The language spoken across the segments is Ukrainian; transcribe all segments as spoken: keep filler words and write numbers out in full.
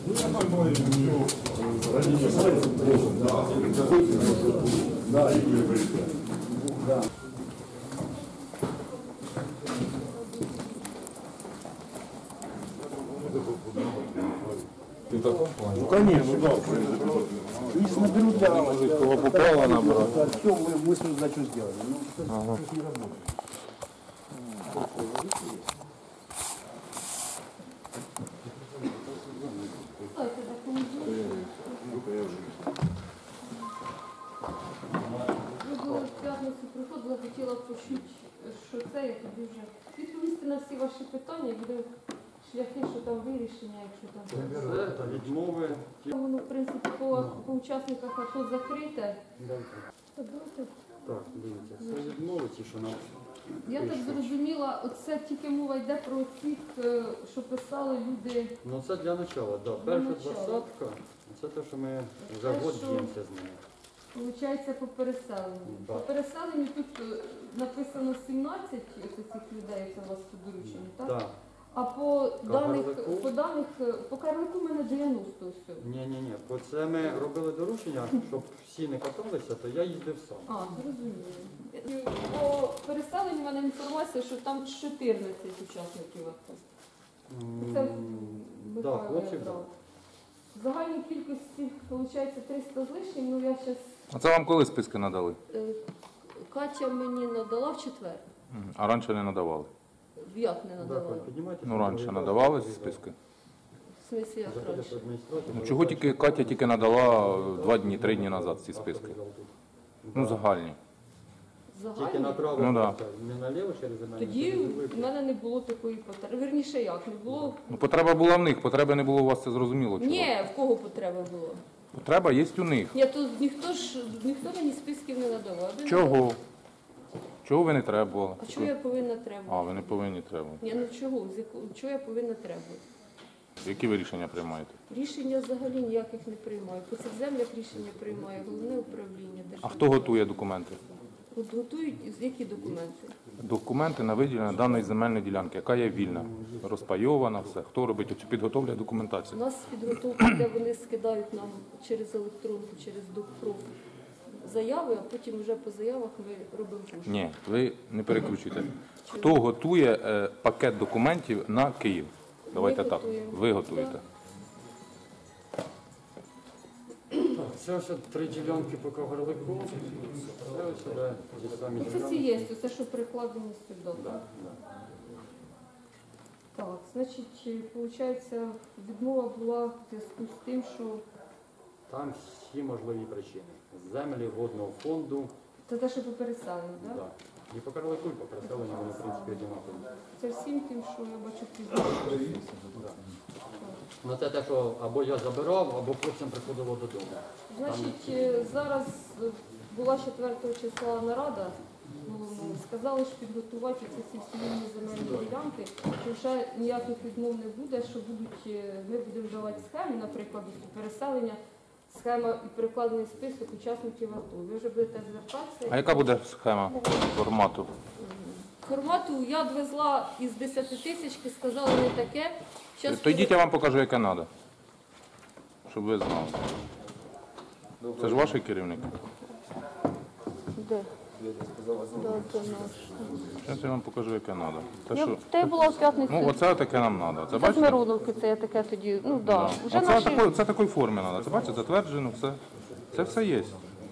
Ну, конечно, да. Если наберут, да, может, кого попало, набрать. Все, мы, мы свою задачу сделали. Ну, ага. Не работает. В п'ятницю приходила, хотіла почути, що це, я тобі вже відповісти на всі ваші питання, буде шляхи, що там вирішення, якщо там це відмови. Воно, в принципі, по, по учасниках АТО закрите. Так, дивіться, це відмови ті, що нам. Я так зрозуміла, оце тільки мова йде про цих, що писали люди. Ну це для начала, так. Да. Перша двадцятка, це те, що ми вже год б'ємося з ними. Получається по переселенню. Да. По переселенню тут написано сімнадцять цих людей, це у вас по дорученню, так? Так. А по даних, Карлику? по даних, по Карлику в мене дев'яносто все. Ні-ні-ні, бо це ми робили доручення, щоб всі не каталися, то я їздив сам. А, зрозуміло. По переселенню в мене інформація, що там чотирнадцять учасників АТО. Це Да, хлопців. Загальній кількості, виходить, триста з лишнім, ну я зараз... А це вам коли списки надали? Катя мені надала в четвер. А раніше не надавали? Як не надавала? Ну, раніше надавали ці списки? В смислі, як раніше? Ну, чого тільки Катя тільки надала два дні, три дні назад ці списки? Ну, загальні. Тільки Загальні? направо, Ну, да. не наліво через мене. Тоді в мене не було такої потреби. Верніше як, не було? Ну, потреба була в них, потреби не було у вас, це зрозуміло. Чого? Ні, в кого потреба була? Потреба є у них. Ні, то ніхто ж, ніхто мені списків не надавав. Ви Чого? надавали? Чого ви не требували? А чого я повинна требувати? А, ви не повинні требувати. Ні, ну чого? З якого- Чого я повинна требувати? Які ви рішення приймаєте? Рішення взагалі ніяких не приймаю. По цих землях рішення приймає головне управління А держави. хто готує документи? От готують з які документи? Документи на виділення даної земельної ділянки, яка є вільна, розпайована, все. Хто робить оцю підготовлю У документацію? нас підготовка, де вони скидають нам через електронку, через докпроф заяви, а потім вже по заявах ми робимо пошук. Ні, ви не перекручуйте. Хто готує е, пакет документів на Київ? Давайте Ми так. готуємо. Ви готуєте. Так. Це ось три ділянки по Кагарлику. Це ось сюди ті самі Ну, це всі ділянки. є, це що перекладені сюди. Да, Так, да. так, значить, виходить, відмова була в зв'язку з тим, що Там всі можливі причини. Землі водного фонду. це те, що по переселенню, так? Да. І по Карлику, і по переселенню вони, в принципі, однакові. Це всім тим, що я бачу пізніше. Ну це те, що або я забирав, або потім приходило додому. Значить, е, зараз е, була четвертого числа нарада, головного, сказали, що підготувати ці всі сімейні земельні ділянки, що вже ніяких відмов не буде, що будуть, е, ми будемо давати схеми, наприклад, до переселення, схема і перекладений список учасників АТО. Ви вже будете звертатися. А яка буде схема формату? Формату я відвезла із десяти тисячки, сказали не таке. Щас То йдіть, я вам покажу, яке треба. Щоб ви знали. Це ж ваш керівник? Де? Да, це наш. Зараз я вам покажу, яке треба. Те, Я, що... та я була в п'ятницю. Ну, оце таке нам треба. Це Це з бачите? Мироновки, це я таке тоді, ну так. Да. Вже Оце наші... такої, це такої форми треба. Це бачите, затверджено все. Це все є.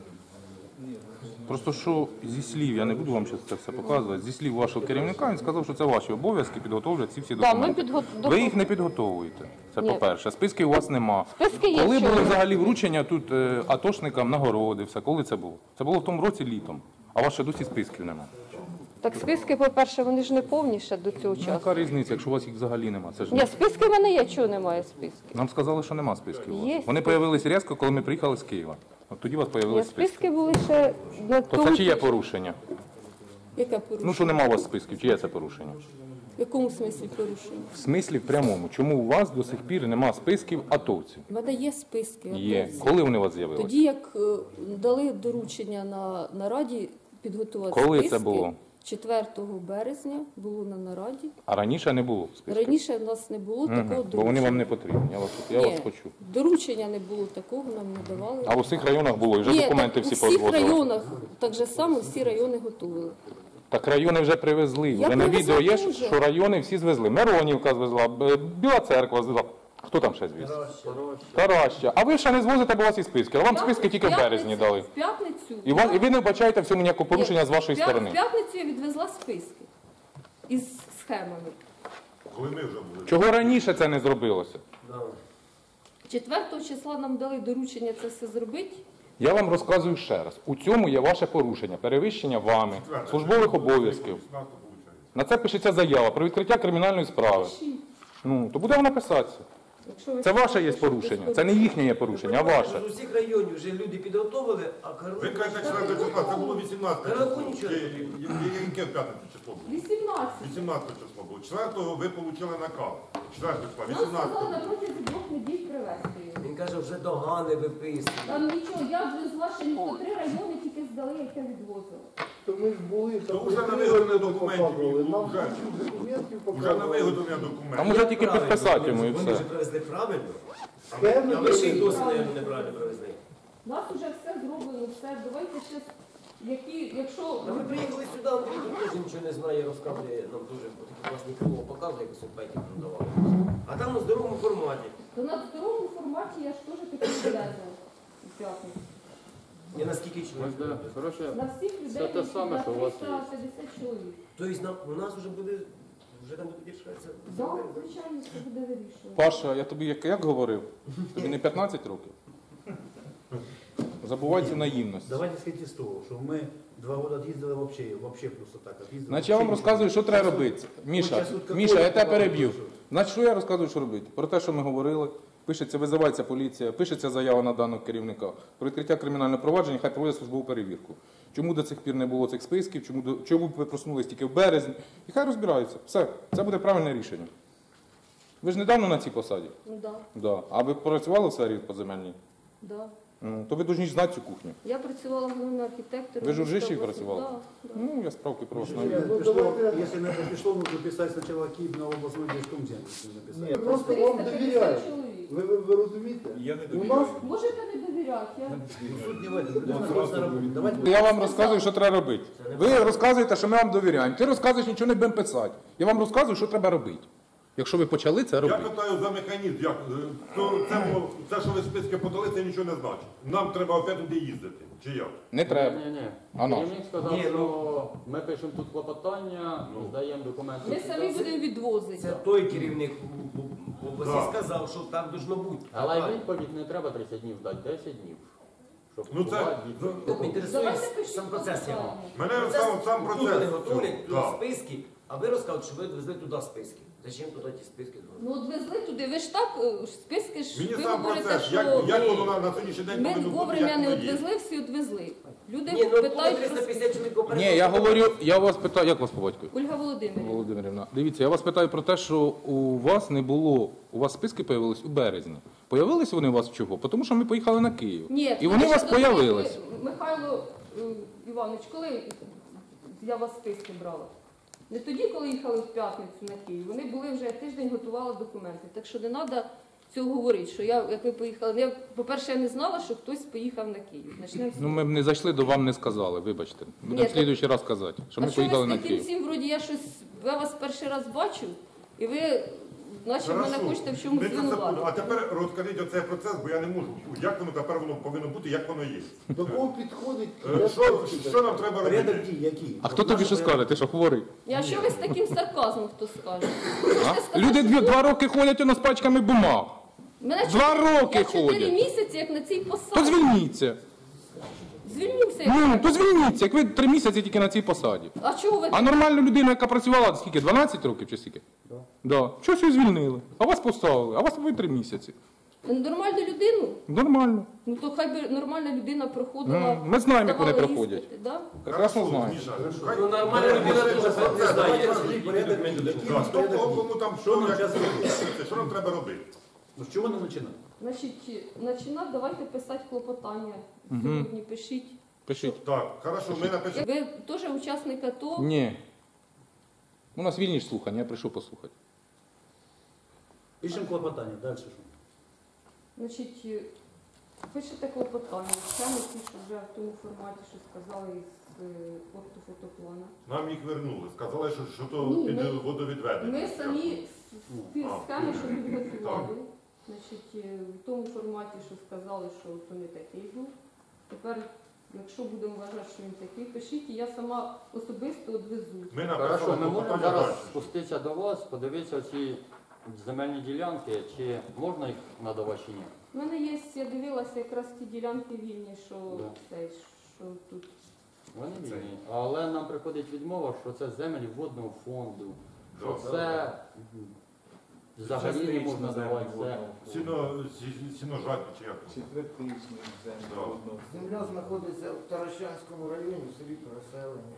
Просто що зі слів, я не буду вам зараз це все показувати, зі слів вашого керівника, він сказав, що це ваші обов'язки підготовлять ці всі Да, ми документи. підго- Ви їх не підготовуєте. Це Ні. по-перше. Списків у вас нема. Списки є, Коли що було ви? взагалі вручення тут е, атошникам нагороди, все, коли це було? Це було в тому році літом. А у вас ще досі списків немає. Так списки, по-перше, вони ж не повні ще до цього Ну, часу. яка різниця, якщо у вас їх взагалі немає? Це ж Ні, списки в мене є, чого немає списків? нам сказали, що нема списків. у вас. Є Вони списки. з'явилися різко, коли ми приїхали з Києва. От тоді у вас Ні, з'явилися списки. списки були ще на То тому... це чиє порушення? Яке порушення? Ну, що нема у вас списків, чиє це порушення? В якому смислі порушення? В смислі в прямому. Чому у вас до сих пір нема списків атовців? В мене є списки. Є. атовців. Коли вони у вас з'явилися? Тоді, як е, дали доручення на, на раді підготувати Коли списки, це було? четвертого березня було на нараді. А раніше не було списків? Раніше в нас не було Мгм. такого Бо вони вам не доручення. потрібні. Я вас, я Ні, вас хочу. доручення не було такого, нам не давали. А в усіх районах було, і вже Ні, документи так, всі у всіх позвозили. районах так же само всі райони готували. Так райони вже привезли. Я Вже на привезла відео є, дуже. що райони всі звезли. Миронівка звезла, Б- Біла Церква звезла. Хто там ще звіз? Тараща. А ви ще не звозите, бо у вас і списки. А вам списки тільки в березні дали. В п'ятницю. І, вас, і ви не вбачаєте в цьому ніякого порушення з вашої В п'я- сторони. В п'ятницю я відвезла списки із схемами. Коли ми вже були. Чого раніше це не зробилося? четвертого числа нам дали доручення це все зробити. Я вам розказую ще раз. У цьому є ваше порушення, перевищення вами, службових обов'язків. На це пишеться заява про відкриття кримінальної справи. Ну, то буде вона писатися. Якщо ви Це ваше є хочете, щоб порушення. без Це не їхнє є порушення, а ваше. З усіх районів вже люди підготовили, а Ви Карло... кажете, четвертого числа, це було вісімнадцяте число. Та нічого. Чи- я- Яке в п'ятницю число було? вісімнадцять. вісімнадцяте число було. четвертого ви отримали наказ. четвертого числа, Нам сказали вісімнадцятого. на протязі двох неділь привезти його. Він каже, вже догани виписують. Там нічого, я відвезла ще ніхто три райони тільки здали, як я відвозила. То ми ж були, То вже на виготовлення документів, показували. Нам вже. документів Вже на показували. виготовлення Там документів. уже тільки Правильно, підписати йому і Вони все. вже привезли правильно, Схеми а ви ще й були. досі, мабуть, неправильно привезли. У нас вже все зроблено, все. Давайте ще, які, якщо... Та ми приїхали сюди, Андрій тут теж нічого не знає, розказує, нам дуже такі класні крило показує, якось опеті продавали. А там на здоровому форматі. То на здоровому форматі я ж теж таки відвезла у п'ятницю. Я наскільки Ось, чую. да, хороше. На всіх людей Це те саме, на що у вас триста п'ятдесят чоловік. Тобто на- у нас вже буде, вже там буде рішатися. Так, звичайно, це буде вирішувати. Паша, я тобі як, як говорив? Тобі не п'ятнадцять років? Забувай цю наївність. Давайте исходить из того, что мы два года отъездили вообще, вообще просто так отъездили. Значить, я вам розказую, що треба робити. Міша, Міша, я тебе переб'ю. Значить, що я розказую, що робити? Про те, що ми говорили. Пишеться, визивається поліція, пишеться заява на даного керівника про відкриття кримінального провадження, хай проводять службову перевірку. Чому до цих пір не було цих списків, чому, до- чому ви проснулись тільки в березні. І хай розбираються. Все, це буде правильне рішення. Ви ж недавно на цій посаді? Ну так, Да. А ви працювали в сфері поземельній? да, да. Ну, то ви повинні знати цю кухню. Я працювала головним архітектором. Ви ж у міста Ржищеві області. працювали? Да, да. Ну, я справки про вас Если знаю. на это пришло- Если на это пришло, нужно писать сначала Киев на областной держкомзем. Ні, написать. просто вам триста довіряють. п'ятдесят чоловік. Ви, ви, ви розумієте? Я не У довіряю. нас Можете не довіряти. Я... Суть не в этом. Людина просто работает. Давайте Я вам розказую, що треба робити. Ви розказуєте, що ми вам довіряємо. Ти розказуєш, нічого не будемо писати. Я вам розказую, що треба робити. Якщо ви почали це Я робити. питаю за механізм, як е, то це, було- це, що ви списки подали, це нічого не значить. Нам треба опять туди їздити. Чи як? Не треба. Ні, ні. А наш? Керівник сказав, Ні, ну- що ми пишемо тут клопотання, здаємо документи. Ми самі будемо відвозити. Це той керівник у- у- в області Да. сказав, що так должно бути. Але й відповідь не треба тридцять днів дати, десять днів. Щоб Ну, це- була відповідь. Тут інтересує Давайте пишіть сам процес. клопотання. Мене Процес, сам, сам тут процес. вони готовлять туди Да. списки, а ви розказуєте, що ви відвезли туди списки. Зачем туди ті списки? Ну от везли туди, ви ж так, е, списки ж, Мені ви сам говорите, процес, що як, як ми- воно на, на сьогоднішній день ми повинно бути, вовремя як не воно є. відвезли, всі відвезли. Люди Ні, ну було питають про триста списки. п'ятдесят чоловік попередньо. Ні, я говорю, я вас питаю, як вас по батькові? Ольга Володимирівна. Володимирівна, дивіться, я вас питаю про те, що у вас не було, у вас списки появились у березні. Появились вони у вас чого? Тому що ми поїхали на Київ. Ні, І вони у ще вас до того, появились. ви- Михайло е, Іванович, коли я вас списки брала? Не тоді, коли їхали в п'ятницю на Київ. Вони були вже тиждень, готували документи. Так що не треба цього говорити, що я, як ви поїхали. Я, по-перше, я не знала, що хтось поїхав на Київ. Начнемо з Ну, ми б не зайшли, до вам не сказали, вибачте. Будемо Ні, в слідуючий раз казати, що ми а що поїхали ви на з таким Київ. всім, вроді, я щось, я вас перший раз бачу, і ви, наче мене Хорошо. хочете в чомусь Ми це секунду. А звинуватити. тепер розкажіть оцей процес, бо я не можу. Як воно тепер воно повинно бути, як воно є. до кого підходить. Е, Що, що нам треба порядок робити? дій, який? А хто тобі що скаже? Ти що хворий? А що ви з таким сарказмом, хто скаже? А? Люди дві, два роки ходять у нас пачками бумаг. Мене Два чотири- роки я чотири ходять. місяці, як на цій То посаді. звільніться. Звільнюся. Ну, то звільніться, як ви три місяці тільки на цій посаді. А чого ви А нормальну людину, яка працювала скільки? дванадцять років чи скільки? Да. Да. Щось її звільнили. А вас поставили, а вас ви три місяці. нормальну людину? Нормально. Ну то хай би нормальна людина проходила. Ну, ми знаємо, як вони здавала проходять. іспити, да? Прекрасно знаємо. Міша, Ну нормальна людина теж не знає. Розкажіть порядок дій, який у Да, нас хто порядок кому дій? кому там Що що, нам як зараз це робити? робити, що нам треба робити? Ну, з чого нам починати? Значить, починати, давайте писати клопотання. Сьогодні пишіть. Пишіть. Так, хорошо, ми напишемо. Ви теж учасник АТО? Ні. У нас вільні ж слухання, я прийшов послухати. Пишемо клопотання, далі що? Значить, пишете клопотання, саме ті, що вже в тому форматі, що сказали із е, ортофотоплана. Нам їх вернули. Сказали, що, що то Ні, під ми- водовідведення. Ми самі з- ті А. схеми, що підготували, значить, е, в тому форматі, що сказали, що то не такий був. Тепер, якщо будемо вважати, що він такий, пишіть, і я сама особисто одвезу. Ми Хорошо, написали ми можемо клопотання зараз далі. спуститися до вас, подивитися ці земельні ділянки, чи можна їх надавати чи ні? У мене є, я дивилася якраз ті ділянки вільні, що, Да. цей, що тут. Вони вільні. Але нам приходить відмова, що це землі водного фонду, що Да. це взагалі не можна давати. Це Сіно, сі- сіножаті чи як? Четвертичний землі. Да. одного. Земля знаходиться в Таращанському районі, в селі Переселення.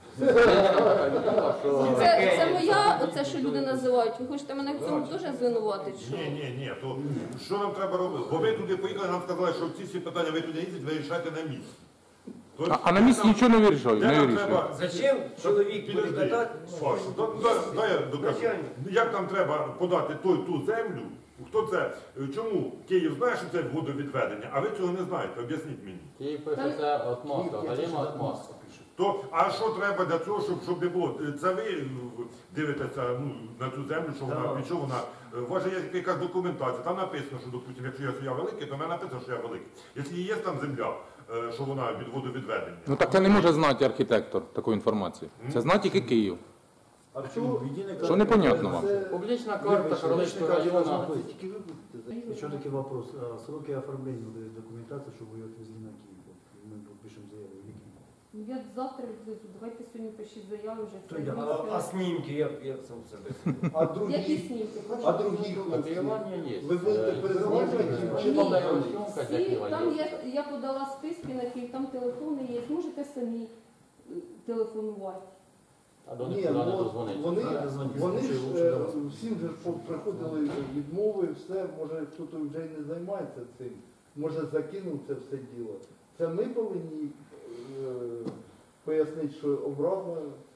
що Це, це моя, оце, що люди називають. Ви хочете мене в цьому теж звинуватити? Що? Ні, ні, ні. То що нам треба робити? Бо ви туди поїхали, нам сказали, що ці всі питання ви туди їздите, ви рішаєте на місці. То А, а на місці нічого не вирішують, де не нам вирішують. треба- Зачем чоловік буде Підожди. катати? Паш, да- да- дай я докажу. Начальник. Як нам треба подати той, ту землю? Хто це? Чому Київ знає, що це водовідведення, а ви цього не знаєте? Об'ясніть мені. Київ пише, це отмазка, галіма отмазка. То, а що треба для цього, щоб, щоб не було? Це ви е, дивитеся ну, на цю землю, що вона, Так. від чого вона. е, У вас же є якась документація, там написано, що, допустим, якщо я, я великий, то в мене написано, що я великий. Якщо є там земля, е, що вона від водовідведення. Ну так це не може знати архітектор таку інформацію. Це знає тільки Київ. А в чому єдине Що непонятно вам? Публічна карта Карлицького району. Еще таки вопрос. А сроки оформления вот этой документации, чтобы ее отвезли на Киев? Вот мы пишем заяву или Киев? Ну, я завтра відвезу. Давайте сьогодні пишіть заяву вже. То я- А, а снімки, я, я сам себе. А Які другі, знімки? а другі хлопці? Копіювання є. Ви будете перезвонювати Знімки, чи Ні. фотозйомка для Всі, Києва там є. є, я подала списки на Київ, там телефони є. Можете самі е, телефонувати. А до них Ні, туди не ну, дозвониться. вони, Треба дзвонити, вони ж слухай, лучше е, до вас. всім же по- приходили відмови, все, може хтось вже й не займається цим, може закинув це все діло. Це ми повинні е, пояснити, що обрали,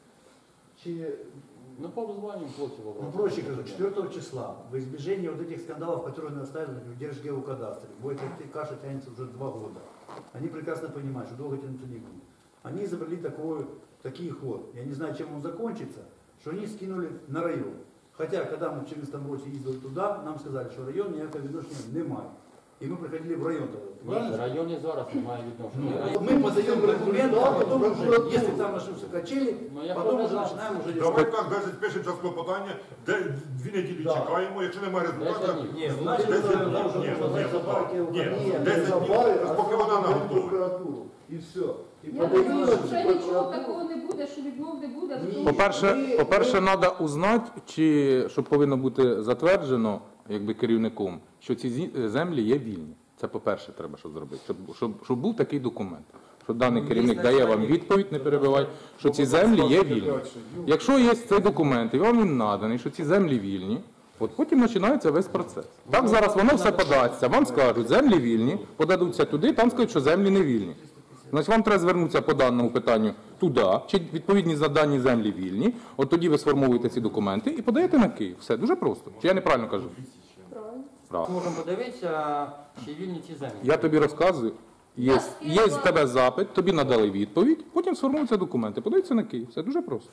чи Ну, по обзванням хлопців Ну, обрати. проще говоря, четвертого числа, в избежание вот этих скандалов, которые наставили в Держгеокадастре, будет эта каша тянется уже два года. Они прекрасно понимают, что долго тянуться не будет. Они изобрели такой, такой ход. Я не знаю, чем он закончится, что они скинули на район. Хотя, когда мы в четырнадцатом році ездили туда, нам сказали, что район никакого відношення немає. И мы приходили в район тогда. Ні, Правильно? район і зараз не має відношення. Вот мы подаем документы, а потом уже, если там начнутся качели, Ну, я потом уже пам'ятаю. начинаем уже Давай так, навіть пишемо час клопотання, де дві неділі Да. чекаємо, якщо немає результату, Десять днів. Ні, Значить, десять треба днів. вже Ні, подати ні, запарки ні, в ні, не десять днів, забавить, а поки вона саме в наготовить. прокуратуру. І все. І Я думаю, що вже подивилися, нічого прокуратура- такого не буде, що відмов не буде. Ні. тому По-перше, Ми- по-перше, ми- треба узнати, чи що повинно бути затверджено якби керівником, що ці зі- землі є вільні. Це по-перше, треба що зробити, щоб, щоб, щоб був такий документ. Що даний Ну, керівник є дає вам начальник. відповідь, не перебивай, що ці землі є вільні. Якщо є цей документ і вам він наданий, що ці землі вільні, от потім починається весь процес. Так зараз воно все подасться, вам скажуть, землі вільні, подадуться туди, там скажуть, що землі не вільні. Значить, вам треба звернутися по даному питанню туди, чи відповідні за дані землі вільні, от тоді ви сформуєте ці документи і подаєте на Київ. Все, дуже просто. Чи я неправильно кажу? правильно. Правильно. Можемо подивитися, чи вільні ці землі. Я тобі розказую, є, Я є з скинула- тебе запит, тобі надали відповідь, потім сформуються документи, подаються на Київ. Все дуже просто.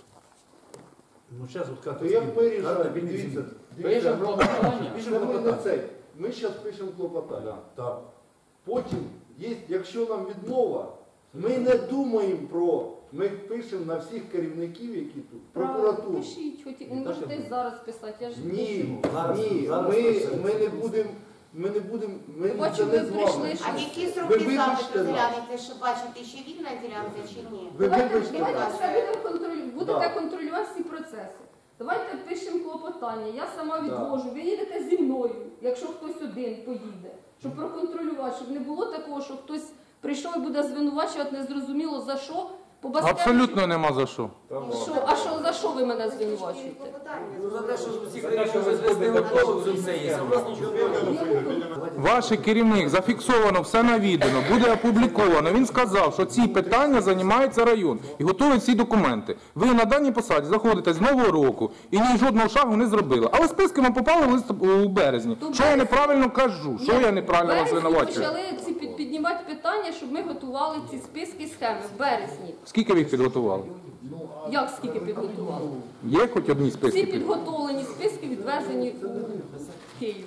Ну сейчас вот как То як ми рішаємо? Дивіться, Пишемо дивіться, клопотання. це ми не цей. Ми зараз пишемо клопотання. Так. Потім, є, якщо нам відмова, ми не думаємо про, ми пишемо на всіх керівників, які тут, Правильно, прокуратуру. пишіть, хоч і- І можете так і і зараз писати. Я ж Ні, Зараз- ні, зараз ми, це- ми не будемо, ми не будемо, ми Я бачу, це ви не з прийшли, вами. що- А які Ви сроки вибачте запиту нас. заявите, що бачите, чи вільна ділянка, чи ні? Ви Давайте, вибачте давайте нас. все будемо контролю... будете Да. контролювати всі процеси. Давайте пишемо клопотання, я сама Да. відвожу, ви їдете зі мною, якщо хтось один поїде, щоб проконтролювати, щоб не було такого, що хтось прийшов і буде звинувачувати незрозуміло за що, По баскетболу- Абсолютно нема за що. Що, а що, за що ви мене звинувачуєте? Ну за те, що всіх вирішив звести готово, вже все є. А у нас нічого немає. Ваш керівник зафіксовано, все навідано, буде опубліковано. Він сказав, що ці питання займається район і готовить всі документи. Ви на даній посаді заходите з нового року і ні жодного шагу не зробили. Але списки вам попали в лист- у березні. Що я неправильно кажу? Що я неправильно вас В березні звинувачую? почали ці під- піднімати питання, щоб ми готували ці списки схеми в березні. Скільки ви їх підготували? Як скільки підготували? Є хоч одні Всі списки? підготовлені списки відвезені у Київ.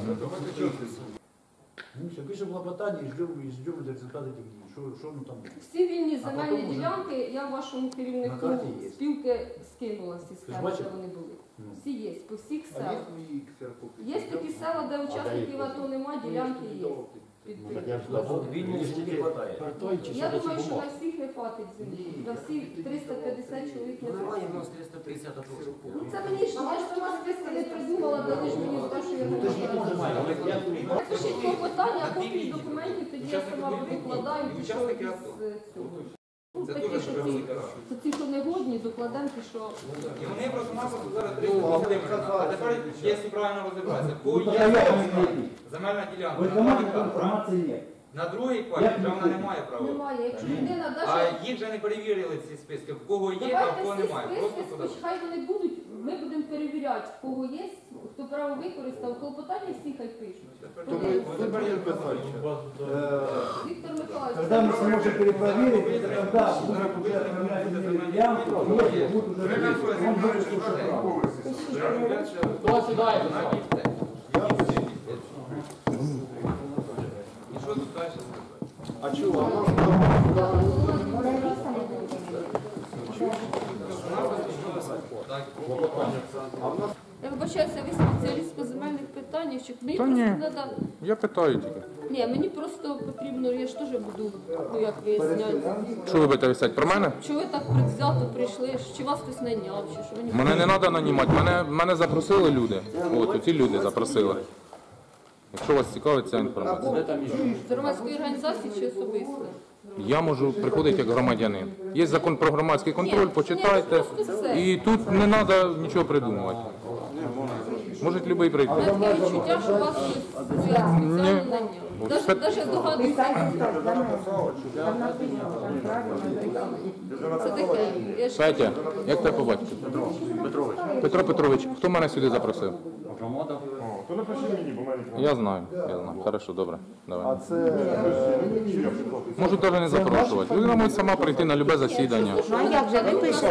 Ну, все, пишем клопотание и ждем, и ждем результаты этих дней. Что, что ну, там будет? Всі вільні А земельні потім уже ділянки, я вашому на керівнику карті є. спілки скинула всі схеми, бачив? де вони були. Ну. Всі є, по всіх А селах. є свої ксерокопії? Є такі села, де учасників АТО немає, ділянки є. Під- під- Вільні ж не хватає. Я думаю, що на всіх не хватить землі. На всі триста п'ятдесят чоловік не Немає в хватить. нас триста п'ятдесят атошників. Ну це мені ж, я ж сама списки не придумала, дали ж мені з першої організації. Напишіть клопотання, копії документів, тоді я сама викладаю, ті, що із е, цього. Ну, такі, що ці, що ці, що негодні, докладемо, ті, що... І вони просто-напросто зараз три Володимирівна. А тепер є правильно розібратися. Кого є земельна ділянка на два гектара, нет. на другій пані вже вона не має права. Немає. Якщо людина А навіть... їх вже не перевірили ці списки, в кого є, а в Давайте кого всі немає. Просто списки, подати. хай вони будуть, ми будемо перевіряти, в кого є, хто право використав, клопотання всі хай пишуть. То ми тепер не писати. Віктор Миколаївич, Когда мы сможем перепроверить, когда будут уже оформлять земельные ямки, если будут уже решить, он будет уже право. Хто сідає? І що тут далі сказати? А чого? я вибачаюся, ви спеціаліст по земельних питаннях, що мені Та просто ні. треба... Я питаю тільки. Ні, мені просто потрібно, я ж теж буду, ну як виясняти. Що ви будете висять про мене? Чого ви так предвзято прийшли, чи вас хтось найняв, чи що? Мені Мене не треба нанімати, мене, мене запросили люди. От, ці люди запросили. Якщо вас цікавить ця інформація. з громадської організації чи особисто? Я можу приходити як громадянин. Є закон про громадський контроль, почитайте. І тут не треба нічого придумувати. Може будь-який прийти. У мене таке відчуття, що вас хтось спеціально наняв. Навіть, навіть догадуюся, це таке. Я ж Петя, як тебе по батьку? Петрович. Петро Петрович, хто мене сюди запросив? То напиши мені, бо мене Я знаю, я знаю. Хорошо, добре. Давай. А це Можу навіть не запрошувати. Людина може сама прийти на любе засідання. Ну як же, ви пишете?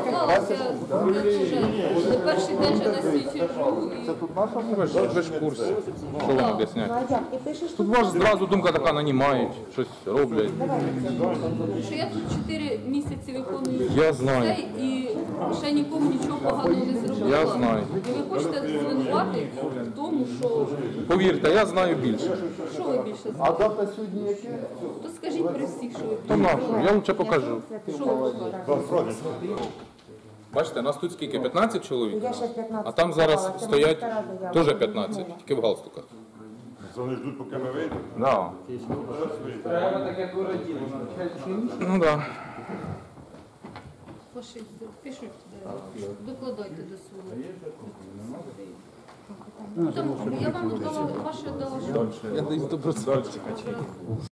Не перший день вже на світі живу. і- тут наша Ви ж, ви ж в курсі, що вам об'ясняють. Тут вас зразу думка така нанімають, щось роблять. Що я тут чотири місяці виконую Я знаю. це і ще нікому нічого поганого не зробила. Я знаю. І ви хочете звинувати в тому, що... Повірте, я знаю більше. Що ви більше А знаєте? дата сьогодні яке? То скажіть при всіх, що ви То більше нашу, я лучше покажу. Що ви покажете? Бачите, нас тут скільки? п'ятнадцять чоловік? А там зараз стоять теж п'ятнадцять, тільки в галстуках. Вони ждуть, поки ми вийдемо. Да. Треба таке дуже діло. Ну да. Ваші пишуть, де, докладайте до свого. Там, я вам дала, ваше дала, що Я даю сто відсотків.